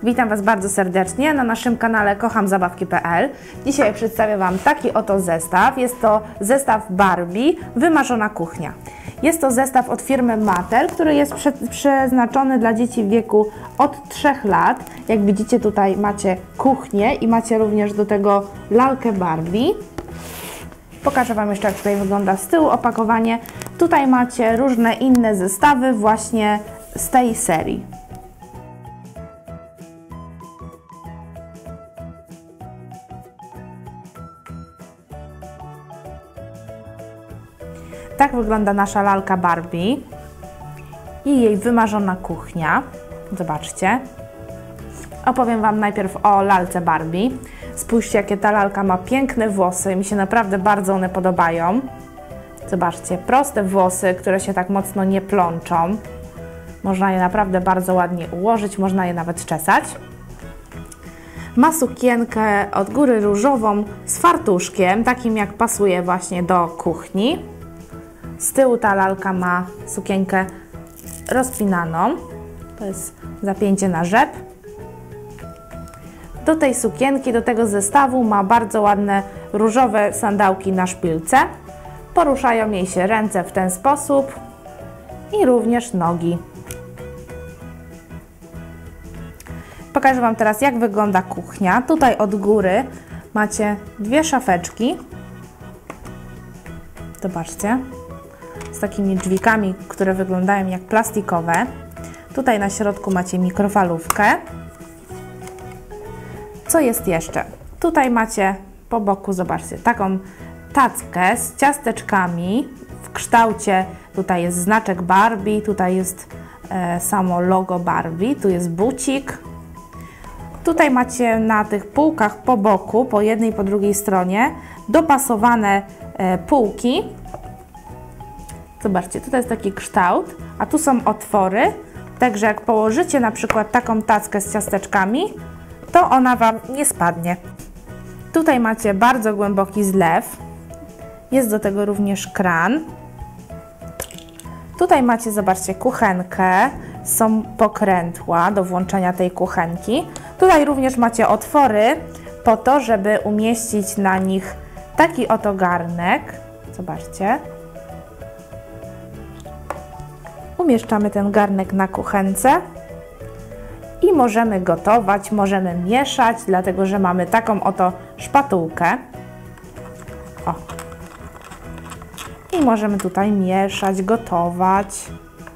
Witam Was bardzo serdecznie na naszym kanale kochamzabawki.pl. Dzisiaj przedstawię Wam taki oto zestaw. Jest to zestaw Barbie Wymarzona kuchnia. Jest to zestaw od firmy Mattel, który jest przeznaczony dla dzieci w wieku od 3 lat. Jak widzicie, tutaj macie kuchnię i macie również do tego lalkę Barbie. Pokażę Wam jeszcze, jak tutaj wygląda z tyłu opakowanie. Tutaj macie różne inne zestawy właśnie z tej serii. Tak wygląda nasza lalka Barbie i jej wymarzona kuchnia. Zobaczcie. Opowiem Wam najpierw o lalce Barbie. Spójrzcie, jakie ta lalka ma piękne włosy. Mi się naprawdę bardzo one podobają. Zobaczcie, proste włosy, które się tak mocno nie plączą. Można je naprawdę bardzo ładnie ułożyć, można je nawet czesać. Ma sukienkę od góry różową z fartuszkiem, takim jak pasuje właśnie do kuchni. Z tyłu ta lalka ma sukienkę rozpinaną. To jest zapięcie na rzep. Do tej sukienki, do tego zestawu ma bardzo ładne różowe sandałki na szpilce. Poruszają jej się ręce w ten sposób i również nogi. Pokażę Wam teraz, jak wygląda kuchnia. Tutaj od góry macie dwie szafeczki. Zobaczcie. Z takimi drzwikami, które wyglądają jak plastikowe. Tutaj na środku macie mikrofalówkę. Co jest jeszcze? Tutaj macie po boku, zobaczcie, taką tackę z ciasteczkami w kształcie. Tutaj jest znaczek Barbie, tutaj jest samo logo Barbie, tu jest bucik. Tutaj macie na tych półkach po boku, po jednej i po drugiej stronie, dopasowane półki. Zobaczcie, tutaj jest taki kształt, a tu są otwory, także jak położycie na przykład taką tackę z ciasteczkami, to ona Wam nie spadnie. Tutaj macie bardzo głęboki zlew, jest do tego również kran. Tutaj macie, zobaczcie, kuchenkę, są pokrętła do włączenia tej kuchenki. Tutaj również macie otwory po to, żeby umieścić na nich taki oto garnek. Zobaczcie. Umieszczamy ten garnek na kuchence i możemy gotować, możemy mieszać, dlatego że mamy taką oto szpatułkę. O. I możemy tutaj mieszać, gotować.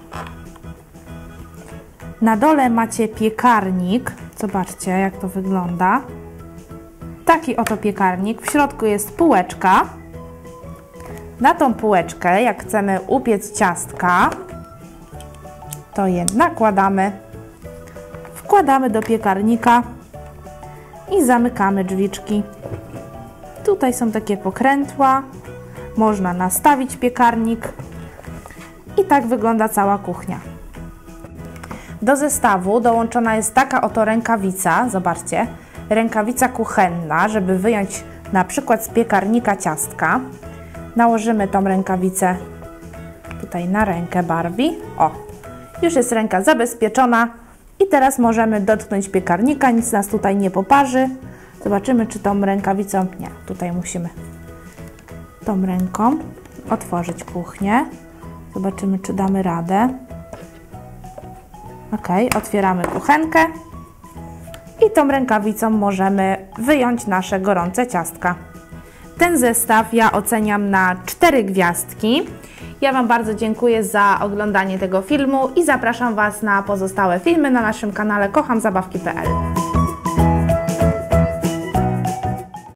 Na dole macie piekarnik. Zobaczcie, jak to wygląda. Taki oto piekarnik. W środku jest półeczka. Na tą półeczkę, jak chcemy upiec ciastka, to je nakładamy, wkładamy do piekarnika i zamykamy drzwiczki. Tutaj są takie pokrętła, można nastawić piekarnik i tak wygląda cała kuchnia. Do zestawu dołączona jest taka oto rękawica, zobaczcie, rękawica kuchenna, żeby wyjąć na przykład z piekarnika ciastka. Nałożymy tą rękawicę tutaj na rękę Barbie. O! Już jest ręka zabezpieczona i teraz możemy dotknąć piekarnika, nic nas tutaj nie poparzy. Zobaczymy, czy tą rękawicą, nie, tutaj musimy tą ręką otworzyć kuchnię. Zobaczymy, czy damy radę. Ok, otwieramy kuchenkę i tą rękawicą możemy wyjąć nasze gorące ciastka. Ten zestaw ja oceniam na 4 gwiazdki. Ja Wam bardzo dziękuję za oglądanie tego filmu i zapraszam Was na pozostałe filmy na naszym kanale kochamzabawki.pl.